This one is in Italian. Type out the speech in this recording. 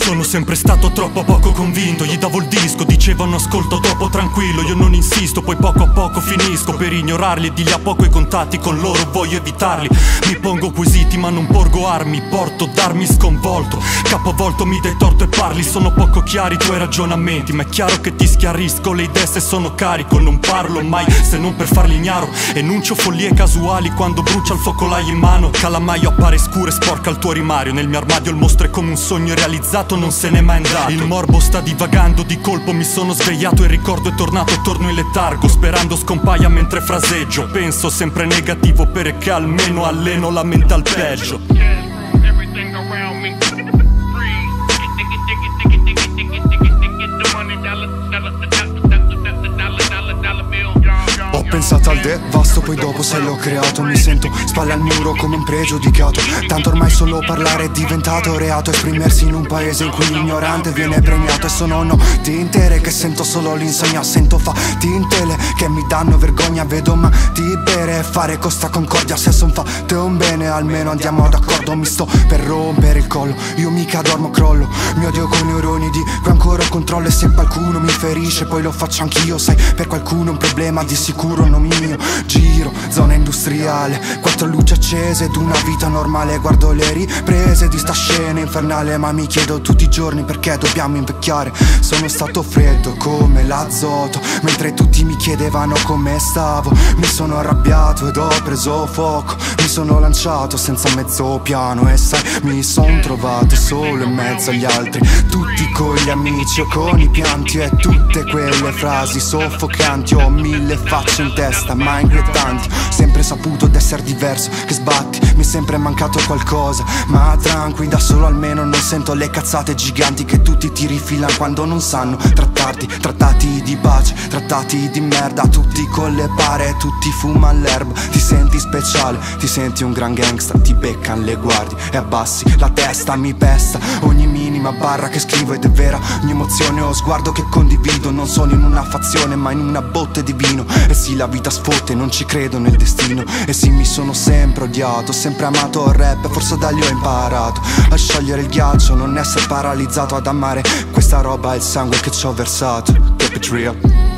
Sono sempre stato troppo poco convinto. Gli davo il disco, dicevano ascolto dopo tranquillo. Io non insisto, poi poco a poco finisco per ignorarli e di lì a poco i contatti con loro voglio evitarli. Mi pongo quesiti ma non porgo armi, porto d'armi sconvolto. Capovolto mi dai torto e parli, sono poco chiari i tuoi ragionamenti, ma è chiaro che ti schiarisco le idee se sono carico. Non parlo mai se non per farli ignaro, enuncio follie casuali quando brucia il focolaio in mano. Calamaio appare scuro e sporca il tuo rimario. Nel mio armadio il mostro è come un sogno realizzato, non se n'è mai andato. Il morbo sta divagando, di colpo mi sono svegliato. Il ricordo è tornato e torno in letargo, sperando scompaia mentre fraseggio. Penso sempre negativo perché almeno alleno la mente al peggio. Ho pensato al devasto, poi dopo se l'ho creato. Mi sento spalle al muro come un pregiudicato. Tanto ormai solo parlare è diventato reato. Esprimersi in un paese in cui l'ignorante viene premiato. E sono notti intere che sento solo l'insonnia. Sento fatintele che mi danno vergogna. Vedo matti bere e fare costa concordia. Se son fatte un bene almeno andiamo d'accordo. Mi sto per rompere il collo, io mica dormo, crollo. Mi odio con neuroni di cui ancora ho controllo. E se qualcuno mi ferisce poi lo faccio anch'io. Sai, per qualcuno è un problema di sicuro non mio. Giro, zona industriale, quattro luci accese ed una vita normale. Guardo le riprese di sta scena infernale, ma mi chiedo tutti i giorni perché dobbiamo invecchiare. Sono stato freddo come l'azoto mentre tutti mi chiedevano come stavo. Mi sono arrabbiato ed ho preso fuoco. Mi sono lanciato senza mezzo piano e sai, mi son trovato solo in mezzo agli altri. Tutti con gli amici o con i pianti e tutte quelle frasi soffocanti. Ho mille facce in testa ma inquietanti. Sempre saputo d'essere diverso, che sbatti, mi è sempre mancato qualcosa. Ma tranqui, da solo almeno non sento le cazzate giganti che tutti ti rifilano quando non sanno trattarti. Trattati di pace, trattati di merda, tutti con le pare, tutti fumano l'erba. Ti senti speciale, ti senti un gran gangsta, ti beccan le guardie e abbassi la testa. Mi pesta ogni minima barra che scrivo ed è vera. Ogni emozione o sguardo che condivido. Non sono in una fazione ma in una botte di vino. E sì, la vita sfotte, non ci credo nel destino. E sì, mi sono sempre odiato, sempre amato il rap. Forse da lì ho imparato a sciogliere il ghiaccio, non essere paralizzato ad amare questa roba. È il sangue che ci ho versato. Keep it real.